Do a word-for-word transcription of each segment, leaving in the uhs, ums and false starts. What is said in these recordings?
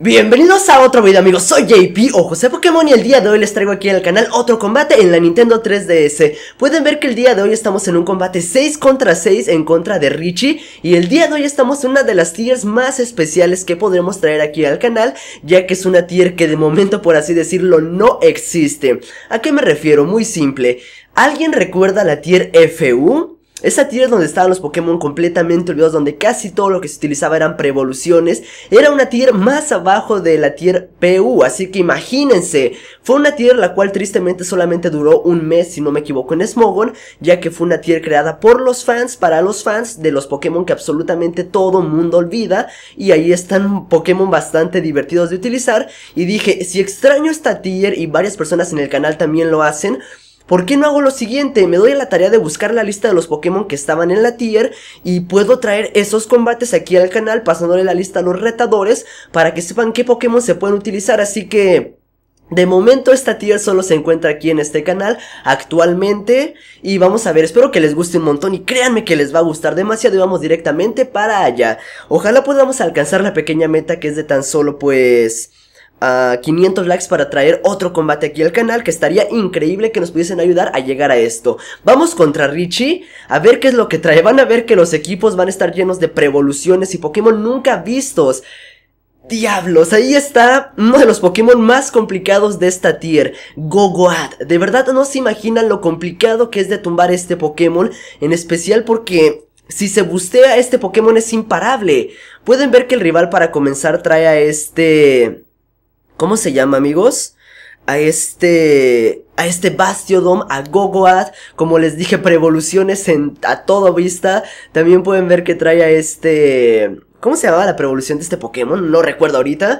Bienvenidos a otro video, amigos. Soy J P o José Pokémon y el día de hoy les traigo aquí en el canal otro combate en la Nintendo tres D S. Pueden ver que el día de hoy estamos en un combate seis contra seis en contra de Richie, y el día de hoy estamos en una de las tiers más especiales que podremos traer aquí al canal, ya que es una tier que de momento, por así decirlo, no existe. ¿A qué me refiero? Muy simple. ¿Alguien recuerda la tier F U? Esa tier donde estaban los Pokémon completamente olvidados, donde casi todo lo que se utilizaba eran pre-evoluciones. Era una tier más abajo de la tier P U, así que imagínense. Fue una tier la cual tristemente solamente duró un mes, si no me equivoco, en Smogon, ya que fue una tier creada por los fans, para los fans de los Pokémon que absolutamente todo mundo olvida. Y ahí están Pokémon bastante divertidos de utilizar, y dije, si extraño esta tier y varias personas en el canal también lo hacen, ¿por qué no hago lo siguiente? Me doy a la tarea de buscar la lista de los Pokémon que estaban en la tier y puedo traer esos combates aquí al canal, pasándole la lista a los retadores para que sepan qué Pokémon se pueden utilizar. Así que de momento esta tier solo se encuentra aquí en este canal actualmente, y vamos a ver, espero que les guste un montón y créanme que les va a gustar demasiado, y vamos directamente para allá. Ojalá podamos alcanzar la pequeña meta que es de tan solo pues a uh, quinientos likes para traer otro combate aquí al canal, que estaría increíble que nos pudiesen ayudar a llegar a esto. Vamos contra Richie, a ver qué es lo que trae. Van a ver que los equipos van a estar llenos de pre-evoluciones y Pokémon nunca vistos. Diablos, ahí está uno de los Pokémon más complicados de esta tier, Gogoat. De verdad no se imaginan lo complicado que es de tumbar este Pokémon, en especial porque si se bustea este Pokémon es imparable. Pueden ver que el rival para comenzar trae a este... ¿cómo se llama, amigos? A este... a este Bastiodon, a Gogoat. Como les dije, pre-evoluciones en, a toda vista. También pueden ver que trae a este... ¿cómo se llamaba la pre-evolución de este Pokémon? No recuerdo ahorita.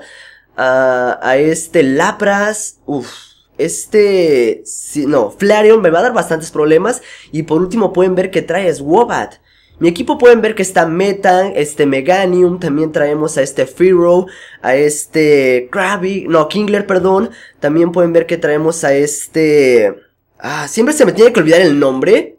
A, a este Lapras. Uff. Este... sí, no, Flareon me va a dar bastantes problemas. Y por último pueden ver que trae a Swobat. Mi equipo pueden ver que está Metang, este Meganium, también traemos a este Fearow, a este Krabby, no, Kingler, perdón. También pueden ver que traemos a este... ah, siempre se me tiene que olvidar el nombre.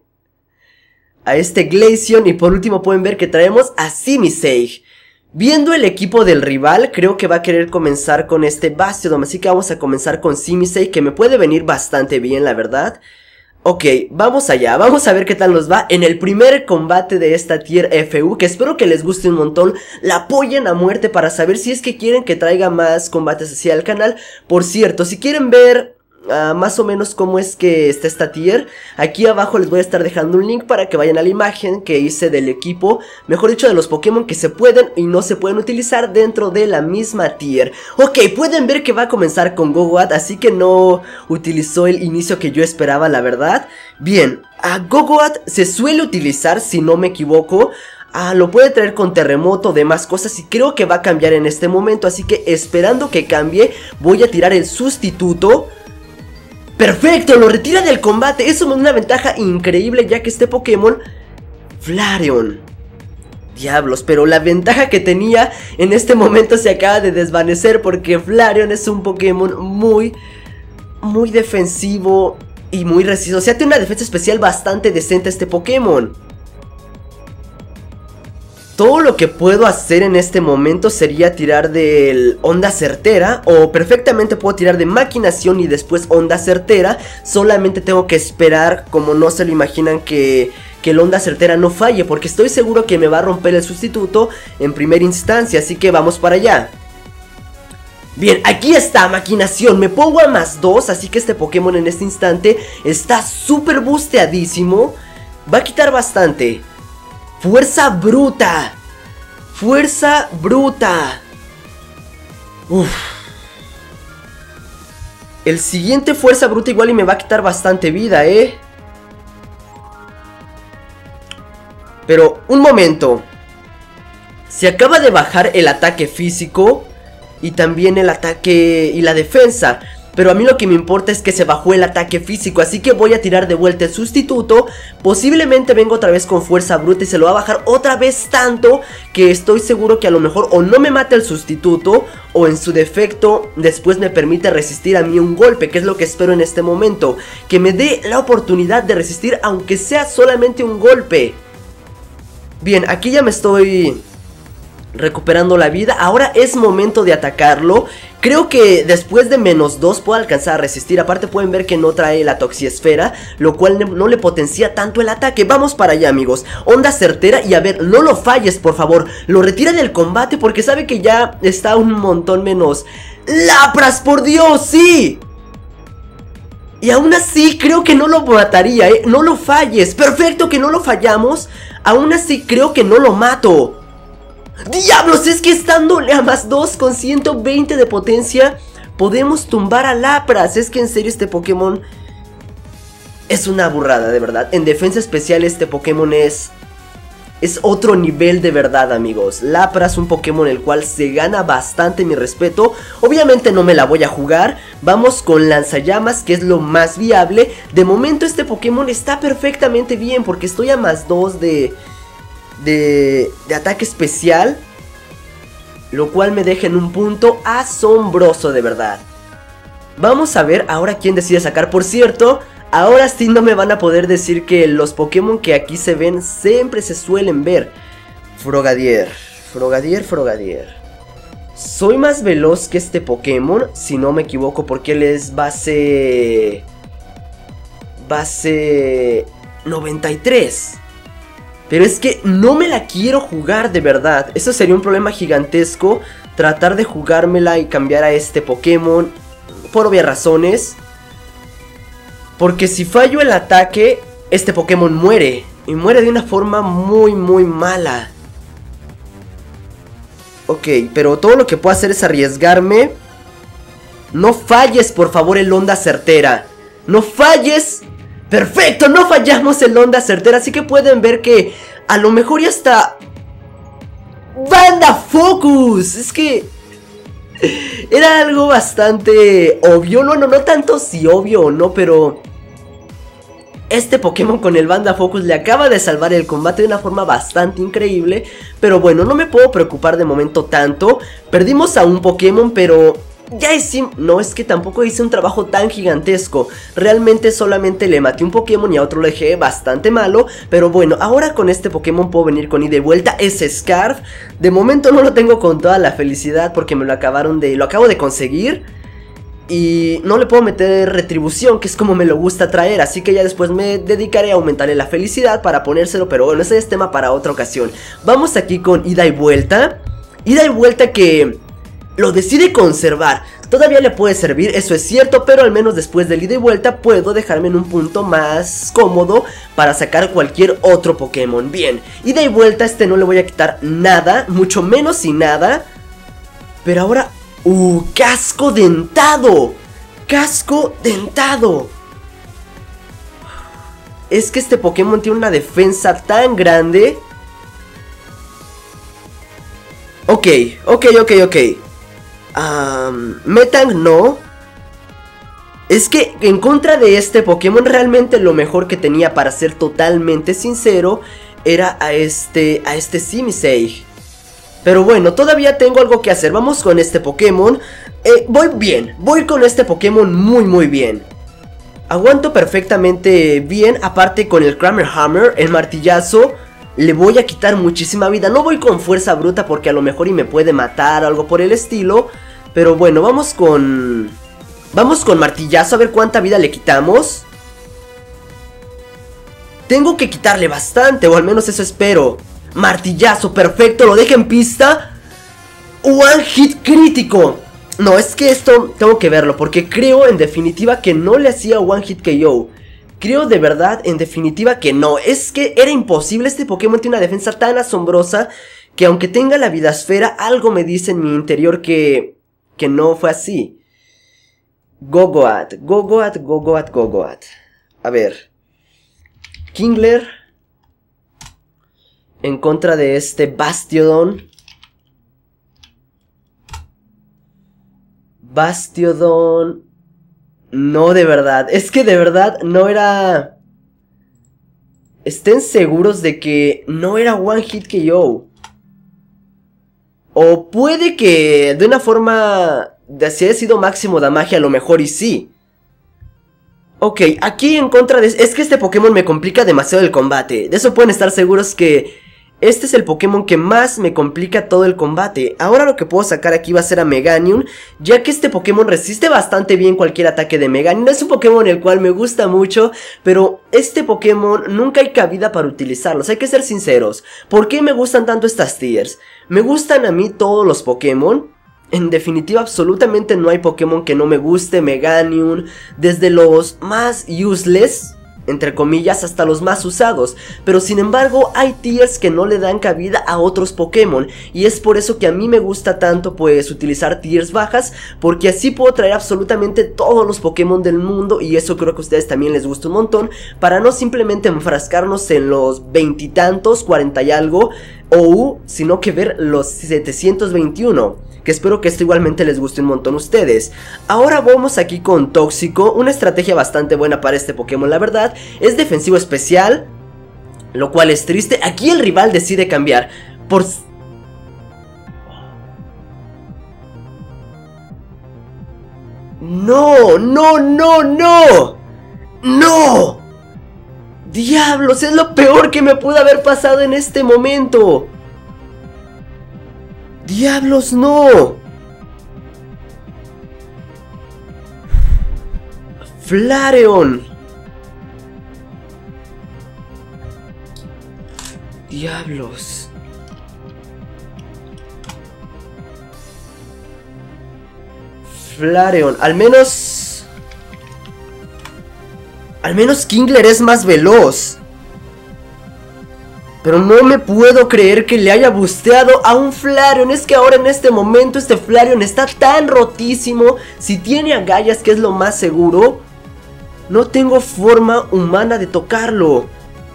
A este Glaceon, y por último pueden ver que traemos a Simisage. Viendo el equipo del rival, creo que va a querer comenzar con este Bastiodon, así que vamos a comenzar con Simisage, que me puede venir bastante bien, la verdad. Ok, vamos allá, vamos a ver qué tal nos va en el primer combate de esta tier F U, que espero que les guste un montón, la apoyen a muerte para saber si es que quieren que traiga más combates así al canal. Por cierto, si quieren ver uh, más o menos cómo es que está esta tier, aquí abajo les voy a estar dejando un link para que vayan a la imagen que hice del equipo, mejor dicho de los Pokémon que se pueden y no se pueden utilizar dentro de la misma tier. Ok, pueden ver que va a comenzar con Gogoat, así que no utilizó el inicio que yo esperaba, la verdad. Bien, a Gogoat se suele utilizar, si no me equivoco, ah, lo puede traer con terremoto, demás cosas, y creo que va a cambiar en este momento, así que esperando que cambie, voy a tirar el sustituto. ¡Perfecto! Lo retira del combate. Eso me da una ventaja increíble, ya que este Pokémon, Flareon, diablos, pero la ventaja que tenía en este momento se acaba de desvanecer, porque Flareon es un Pokémon muy, muy defensivo y muy resistido. O sea, tiene una defensa especial bastante decente este Pokémon. Todo lo que puedo hacer en este momento sería tirar del Onda Certera, o perfectamente puedo tirar de Maquinación y después Onda Certera. Solamente tengo que esperar, como no se lo imaginan, que, que el Onda Certera no falle, porque estoy seguro que me va a romper el sustituto en primera instancia, así que vamos para allá. Bien, aquí está, Maquinación, me pongo a más dos, así que este Pokémon en este instante está súper busteadísimo. Va a quitar bastante. Fuerza bruta. Fuerza bruta. Uf. El siguiente fuerza bruta igual y me va a quitar bastante vida, eh. Pero, un momento. Se acaba de bajar el ataque físico y también el ataque y la defensa, pero a mí lo que me importa es que se bajó el ataque físico, así que voy a tirar de vuelta el sustituto. Posiblemente venga otra vez con fuerza bruta y se lo va a bajar otra vez tanto que estoy seguro que a lo mejor o no me mata el sustituto, o en su defecto después me permite resistir a mí un golpe, que es lo que espero en este momento, que me dé la oportunidad de resistir aunque sea solamente un golpe. Bien, aquí ya me estoy recuperando la vida. Ahora es momento de atacarlo. Creo que después de menos dos puedo alcanzar a resistir. Aparte pueden ver que no trae la toxiesfera, lo cual no le potencia tanto el ataque. Vamos para allá, amigos. Onda certera y a ver, no lo falles, por favor. Lo retira del combate porque sabe que ya está un montón menos. ¡Lapras, por Dios! ¡Sí! Y aún así creo que no lo mataría, ¿eh? No lo falles. Perfecto que no lo fallamos. Aún así creo que no lo mato. ¡Diablos! Es que estándole a más dos con ciento veinte de potencia podemos tumbar a Lapras. Es que en serio este Pokémon es una burrada, de verdad. En defensa especial este Pokémon es... Es otro nivel de verdad, amigos. Lapras, un Pokémon el cual se gana bastante mi respeto. Obviamente no me la voy a jugar. Vamos con Lanzallamas, que es lo más viable. De momento este Pokémon está perfectamente bien porque estoy a más dos de... De, de ataque especial, lo cual me deja en un punto asombroso, de verdad. Vamos a ver ahora quién decide sacar. Por cierto, ahora sí no me van a poder decir que los Pokémon que aquí se ven siempre se suelen ver. Frogadier, Frogadier, Frogadier. Soy más veloz que este Pokémon, si no me equivoco, porque él es base... Base... noventa y tres. Pero es que no me la quiero jugar, de verdad. Eso sería un problema gigantesco. Tratar de jugármela y cambiar a este Pokémon, por obvias razones. Porque si fallo el ataque, este Pokémon muere. Y muere de una forma muy, muy mala. Ok, pero todo lo que puedo hacer es arriesgarme. No falles, por favor, el onda certera. No falles. Perfecto, no fallamos el onda certera. Así que pueden ver que a lo mejor ya está... ¡Banda Focus! Es que... Era algo bastante obvio. No, no, no tanto si obvio o no, pero... Este Pokémon con el Banda Focus le acaba de salvar el combate de una forma bastante increíble. Pero bueno, no me puedo preocupar de momento tanto. Perdimos a un Pokémon, pero... Ya es... No, es que tampoco hice un trabajo tan gigantesco. Realmente solamente le maté un Pokémon y a otro lo dejé bastante malo. Pero bueno, ahora con este Pokémon puedo venir con ida y vuelta. Es Scarf. De momento no lo tengo con toda la felicidad porque me lo acabaron de... Lo acabo de conseguir. Y no le puedo meter retribución, que es como me lo gusta traer. Así que ya después me dedicaré a aumentarle la felicidad para ponérselo. Pero bueno, ese es tema para otra ocasión. Vamos aquí con ida y vuelta. Ida y vuelta que... Lo decide conservar. Todavía le puede servir, eso es cierto, pero al menos después del ida y vuelta puedo dejarme en un punto más cómodo para sacar cualquier otro Pokémon. Bien, ida y vuelta, este no le voy a quitar nada, mucho menos sin nada. Pero ahora... ¡Uh! ¡Casco dentado! ¡Casco dentado! Es que este Pokémon tiene una defensa tan grande. Ok, ok, ok, ok. Um, Metang no. Es que en contra de este Pokémon realmente lo mejor que tenía, para ser totalmente sincero, era a este, a este Simisei. Pero bueno, todavía tengo algo que hacer. Vamos con este Pokémon. eh, Voy bien, voy con este Pokémon muy muy bien. Aguanto perfectamente bien. Aparte con el Kramer Hammer, el martillazo, le voy a quitar muchísima vida. No voy con fuerza bruta porque a lo mejor y me puede matar o algo por el estilo. Pero bueno, vamos con... Vamos con martillazo a ver cuánta vida le quitamos. Tengo que quitarle bastante, o al menos eso espero. Martillazo, perfecto, lo deja en pista. One hit crítico. No, es que esto tengo que verlo porque creo en definitiva que no le hacía one hit K O. Creo de verdad, en definitiva, que no. Es que era imposible. Este Pokémon tiene una defensa tan asombrosa que aunque tenga la vidasfera, algo me dice en mi interior que... Que no fue así. Gogoat, Gogoat, Gogoat, Gogoat. A ver. Kingler. En contra de este Bastiodon. Bastiodon... No, de verdad, es que de verdad no era... Estén seguros de que no era One Hit K O. O puede que de una forma de si haya sido máximo damage, a lo mejor y sí. Ok, aquí en contra de... Es que este Pokémon me complica demasiado el combate. De eso pueden estar seguros que este es el Pokémon que más me complica todo el combate. Ahora lo que puedo sacar aquí va a ser a Meganium, ya que este Pokémon resiste bastante bien cualquier ataque de Meganium. Es un Pokémon el cual me gusta mucho, pero este Pokémon nunca hay cabida para utilizarlos, hay que ser sinceros. ¿Por qué me gustan tanto estas tiers? Me gustan a mí todos los Pokémon. En definitiva, absolutamente no hay Pokémon que no me guste. Meganium, desde los más useless, entre comillas, hasta los más usados. Pero sin embargo hay tiers que no le dan cabida a otros Pokémon, y es por eso que a mí me gusta tanto pues utilizar tiers bajas, porque así puedo traer absolutamente todos los Pokémon del mundo, y eso creo que a ustedes también les gusta un montón, para no simplemente enfrascarnos en los veintitantos, cuarenta y algo O U, sino que ver los setecientos veintiuno, que espero que esto igualmente les guste un montón a ustedes. Ahora vamos aquí con Tóxico, una estrategia bastante buena para este Pokémon, la verdad. Es defensivo especial, lo cual es triste. Aquí el rival decide cambiar por... ¡No! ¡No! ¡No! ¡No! ¡No! ¡Diablos! Es lo peor que me pudo haber pasado en este momento. ¡Diablos, no! Flareon. Diablos. Flareon, al menos... Al menos Kingler es más veloz. Pero no me puedo creer que le haya busteado a un Flareon. Es que ahora en este momento este Flareon está tan rotísimo. Si tiene agallas, que es lo más seguro, no tengo forma humana de tocarlo.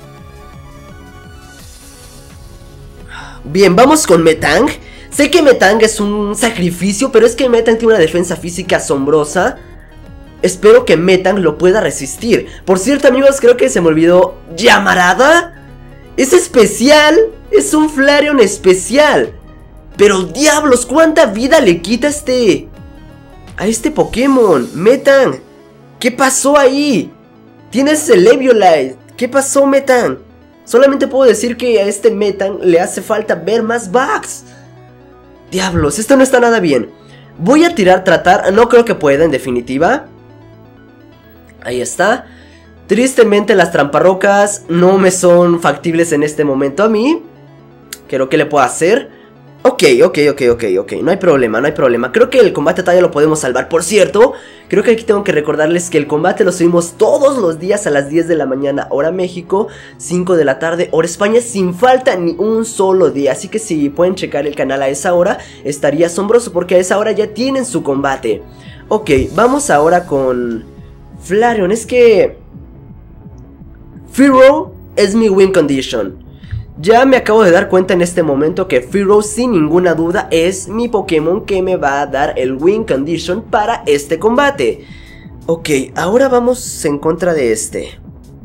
Bien, vamos con Metang. Sé que Metang es un sacrificio, pero es que Metang tiene una defensa física asombrosa. Espero que Metang lo pueda resistir. Por cierto, amigos, creo que se me olvidó. ¿Llamarada? Es especial, es un Flareon especial. Pero diablos, ¿cuánta vida le quita este a este Pokémon? Metang, ¿qué pasó ahí? Tienes el Eviolite. ¿Qué pasó, Metang? Solamente puedo decir que a este Metang le hace falta ver más bugs. Diablos, esto no está nada bien. Voy a tirar tratar, no creo que pueda en definitiva. Ahí está. Tristemente las tramparrocas no me son factibles en este momento a mí. Creo que le puedo hacer. Ok, ok, ok, ok, ok, no hay problema, no hay problema. Creo que el combate todavía lo podemos salvar. Por cierto, creo que aquí tengo que recordarles que el combate lo subimos todos los días a las diez de la mañana, hora México, cinco de la tarde, hora España, sin falta ni un solo día. Así que si pueden checar el canal a esa hora, estaría asombroso, porque a esa hora ya tienen su combate. Ok, vamos ahora con Flareon. Es que Fearow es mi win condition. Ya me acabo de dar cuenta en este momento que Fearow sin ninguna duda es mi Pokémon que me va a dar el win condition para este combate. Ok, ahora vamos en contra de este.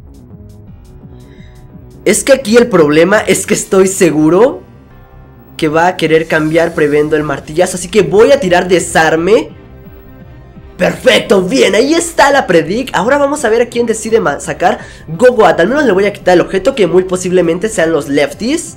Es que aquí el problema es que estoy seguro que va a querer cambiar prevendo el martillazo, así que voy a tirar desarme. Perfecto, bien, ahí está la predict. Ahora vamos a ver a quién decide sacar Gogoat. Al menos le voy a quitar el objeto, que muy posiblemente sean los lefties.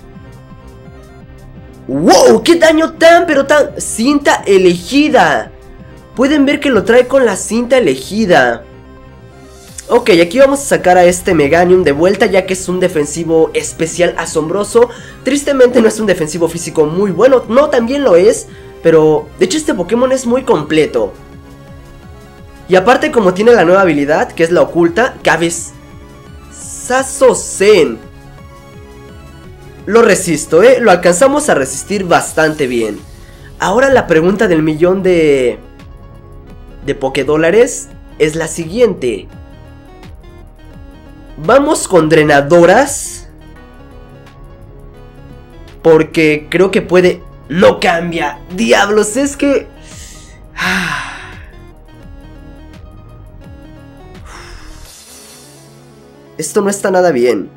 ¡Wow! ¡Qué daño tan, pero tan! Cinta elegida. Pueden ver que lo trae con la cinta elegida. Ok, aquí vamos a sacar a este Meganium de vuelta, ya que es un defensivo especial asombroso. Tristemente no es un defensivo físico muy bueno. No, también lo es, pero de hecho este Pokémon es muy completo. Y aparte, como tiene la nueva habilidad, que es la oculta, Cabezazo Zen. Lo resisto, eh, lo alcanzamos a resistir bastante bien. Ahora la pregunta del millón de De Pokédólares es la siguiente. Vamos con drenadoras, porque creo que puede... No cambia. Diablos, es que... Esto no está nada bien.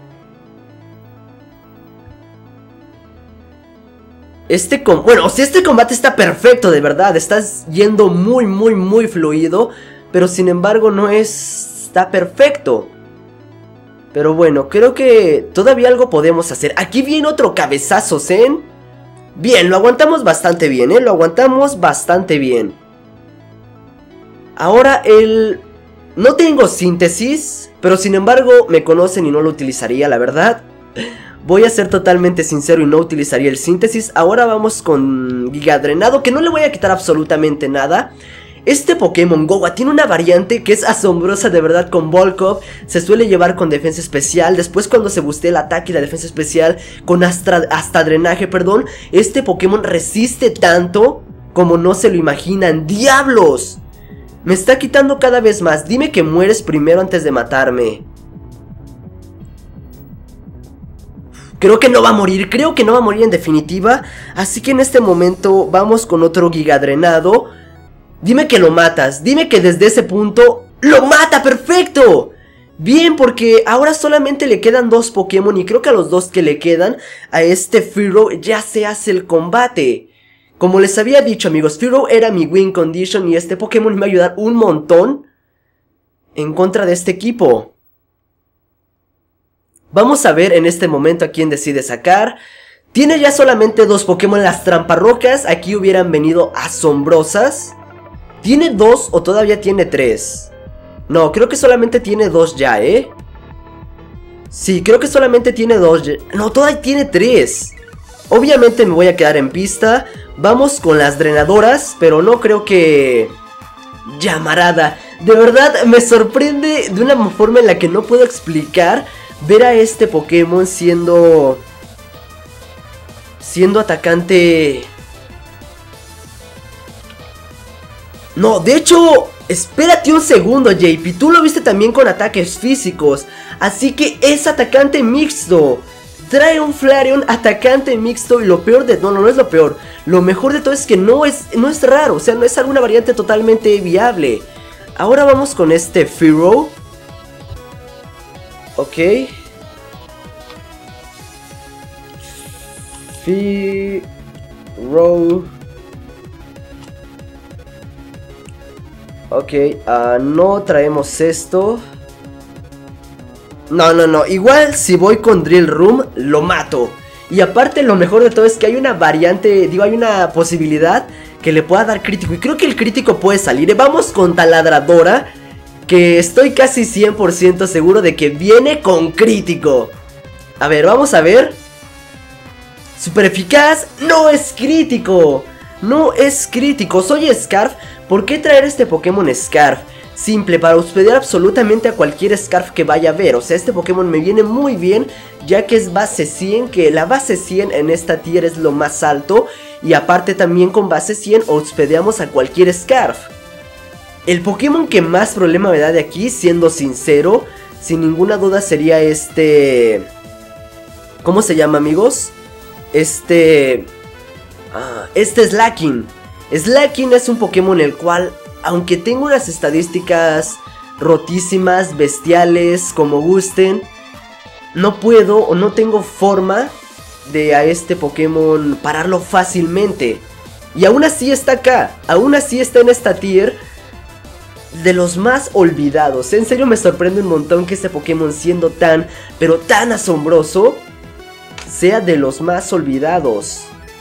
Este com... Bueno, o sea, este combate está perfecto, de verdad. Estás yendo muy, muy, muy fluido. Pero sin embargo no es... Está perfecto. Pero bueno, creo que todavía algo podemos hacer. Aquí viene otro cabezazo Zen. Bien, lo aguantamos bastante bien, ¿eh? Lo aguantamos bastante bien. Ahora el... No tengo síntesis, pero sin embargo me conocen y no lo utilizaría, la verdad. Voy a ser totalmente sincero y no utilizaría el síntesis. Ahora vamos con Giga Drenado, que no le voy a quitar absolutamente nada. Este Pokémon Gowa tiene una variante que es asombrosa de verdad con Volcop. Se suele llevar con defensa especial. Después cuando se bustea el ataque y la defensa especial con hasta, hasta drenaje, perdón, este Pokémon resiste tanto como no se lo imaginan. ¡Diablos! Me está quitando cada vez más. Dime que mueres primero antes de matarme. Creo que no va a morir, creo que no va a morir en definitiva. Así que en este momento vamos con otro Giga Drenado. Dime que lo matas, dime que desde ese punto ¡lo mata! ¡Perfecto! Bien, porque ahora solamente le quedan dos Pokémon y creo que a los dos que le quedan a este Fearow ya se hace el combate. Como les había dicho amigos, Fearow era mi win condition y este Pokémon me va a ayudar un montón en contra de este equipo. Vamos a ver en este momento a quién decide sacar. Tiene ya solamente dos Pokémon, las tramparrocas, aquí hubieran venido asombrosas. ¿Tiene dos o todavía tiene tres? No, creo que solamente tiene dos ya, ¿eh? Sí, creo que solamente tiene dos ya. No, todavía tiene tres. Obviamente me voy a quedar en pista. Vamos con las drenadoras, pero no creo que... Llamarada. De verdad me sorprende de una forma en la que no puedo explicar ver a este Pokémon siendo... Siendo atacante... No, de hecho, espérate un segundo J P, tú lo viste también con ataques físicos, así que es atacante mixto. Trae un Flareon atacante mixto y lo peor de... No, no, no es lo peor. Lo mejor de todo es que no es, no es raro, o sea, no es alguna variante totalmente viable. Ahora vamos con este Fearow. Ok. Fearow. Ok, uh, no traemos esto. No, no, no, igual si voy con Drill Room, lo mato. Y aparte lo mejor de todo es que hay una variante, digo, hay una posibilidad que le pueda dar crítico. Y creo que el crítico puede salir. Vamos con Taladradora, que estoy casi cien por ciento seguro de que viene con crítico. A ver, vamos a ver. Super eficaz, no es crítico. No es crítico, soy Scarf. ¿Por qué traer este Pokémon Scarf? Simple, para hospedar absolutamente a cualquier Scarf que vaya a ver. O sea, este Pokémon me viene muy bien, ya que es base cien, que la base cien en esta tier es lo más alto. Y aparte también con base cien hospedeamos a cualquier Scarf. El Pokémon que más problema me da de aquí, siendo sincero, sin ninguna duda sería este... ¿Cómo se llama, amigos? Este... Ah, este Slaking. Slaking es un Pokémon el cual, aunque tenga unas estadísticas rotísimas, bestiales, como gusten, no puedo o no tengo forma de a este Pokémon pararlo fácilmente. Y aún así está acá, aún así está en esta tier de los más olvidados. En serio me sorprende un montón que este Pokémon, siendo tan, pero tan asombroso, sea de los más olvidados.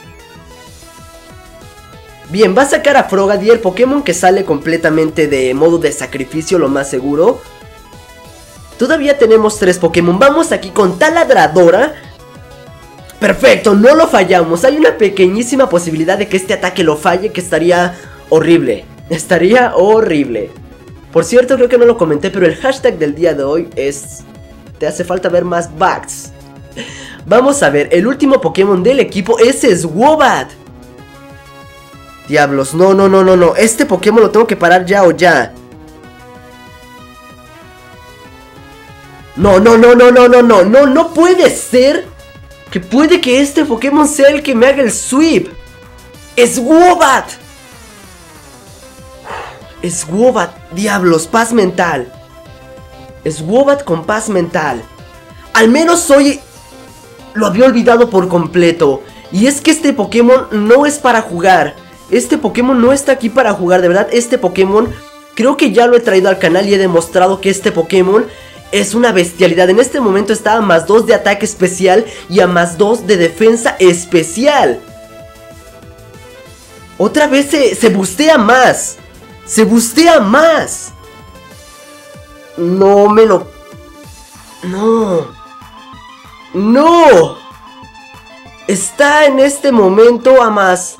Bien, va a sacar a Frogadier, Pokémon que sale completamente de modo de sacrificio, lo más seguro. Todavía tenemos tres Pokémon. Vamos aquí con Taladradora. Perfecto, no lo fallamos. Hay una pequeñísima posibilidad de que este ataque lo falle, que estaría horrible. Estaría horrible. Por cierto, creo que no lo comenté, pero el hashtag del día de hoy es... Te hace falta ver más bugs. Vamos a ver, el último Pokémon del equipo es Swobat. Diablos, no, no, no, no, no. Este Pokémon lo tengo que parar ya o ya. No, no, no, no, no, no, no, no, no puede ser que puede que este Pokémon sea el que me haga el sweep. ¡Swobat! ¡Swobat! Diablos, paz mental. Swobat con paz mental. Al menos soy... Lo había olvidado por completo. Y es que este Pokémon no es para jugar. Este Pokémon no está aquí para jugar, de verdad. Este Pokémon creo que ya lo he traído al canal y he demostrado que este Pokémon es una bestialidad. En este momento está a más dos de ataque especial y a más dos de defensa especial. Otra vez se, se bustea más. Se bustea más. No me lo... No. No. Está en este momento a más...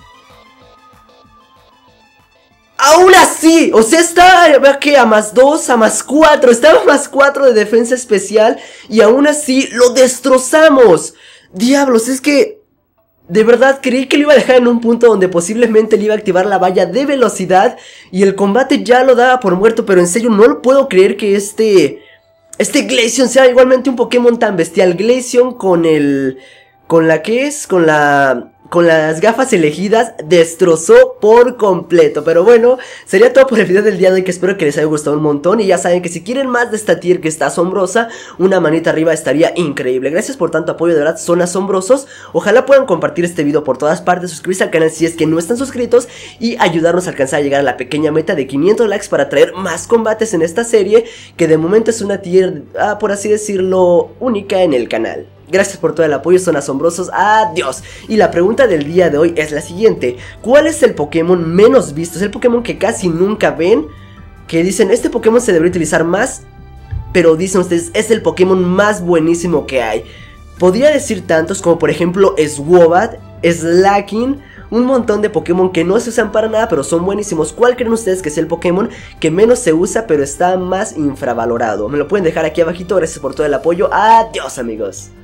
Aún así, o sea, está que a más dos, a más cuatro, estaba a más cuatro de defensa especial y aún así lo destrozamos. Diablos, es que de verdad creí que lo iba a dejar en un punto donde posiblemente le iba a activar la valla de velocidad y el combate ya lo daba por muerto, pero en serio no lo puedo creer que este... Este Glaceon sea igualmente un Pokémon tan bestial. Glaceon con el... Con la que es, con la... Con las gafas elegidas destrozó por completo. Pero bueno, sería todo por el video del día de hoy, que espero que les haya gustado un montón. Y ya saben que si quieren más de esta tier que está asombrosa, una manita arriba estaría increíble. Gracias por tanto apoyo, de verdad son asombrosos. Ojalá puedan compartir este video por todas partes, suscribirse al canal si es que no están suscritos y ayudarnos a alcanzar a llegar a la pequeña meta de quinientos likes para traer más combates en esta serie, que de momento es una tier, ah, por así decirlo, única en el canal. Gracias por todo el apoyo, son asombrosos, adiós. Y la pregunta del día de hoy es la siguiente: ¿cuál es el Pokémon menos visto? Es el Pokémon que casi nunca ven, que dicen, este Pokémon se debería utilizar más, pero dicen ustedes, es el Pokémon más buenísimo que hay. Podría decir tantos como por ejemplo Swobat, Slaking, un montón de Pokémon que no se usan para nada pero son buenísimos. ¿Cuál creen ustedes que es el Pokémon que menos se usa pero está más infravalorado? Me lo pueden dejar aquí abajito, gracias por todo el apoyo, adiós amigos.